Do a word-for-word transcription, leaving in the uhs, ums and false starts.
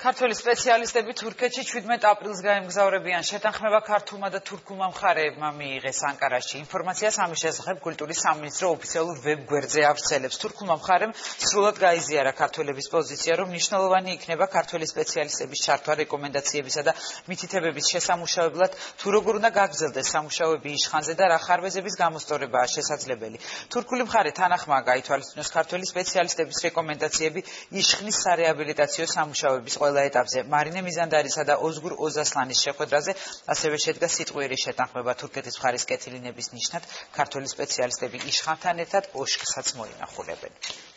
ქართველი სპეციალისტები თურქეთში შვიდმეტ აპრილს გაემგზავრებიან. შეთანხმება ქართულმა და თურქულმა მხარეებმა მიიღეს ანკარაში. ინფორმაციას ამის შესახებ კულტურის სამინისტრო ოფიციალურ ვებ-გვერდზე ავრცელებს. თურქულმა მხარემ სრულად გაიზიარა ქართველების პოზიცია, რომ მნიშვნელოვანი იქნება ქართველი სპეციალისტების ჩართვა რეკომენდაციებისა და მითითებების შესამუშავებლად, თუ როგორ უნდა გაგრძელდეს სამუშაოები იშხანზე და რა ხარვეზების გამოსწორებაა შესაძლებელი. თურქული მხარე თანახმაა გაითვალისწინოს ქართველი სპეციალისტების რეკომენდაციები იშხნის სარეაბილიტაციო სამუშაოების ყველა ეტაპზე. მარინე მიზანდარისა და ოზგურ ოზასლანის შეხვედრაზე ასევე შედგა სიტყვიერი შეთანხმება თურქეთის მხარის კეთილინების ნიშნად ქართველი სპეციალისტები იშხანთან ერთად ოშკსაც მოინახულებენ.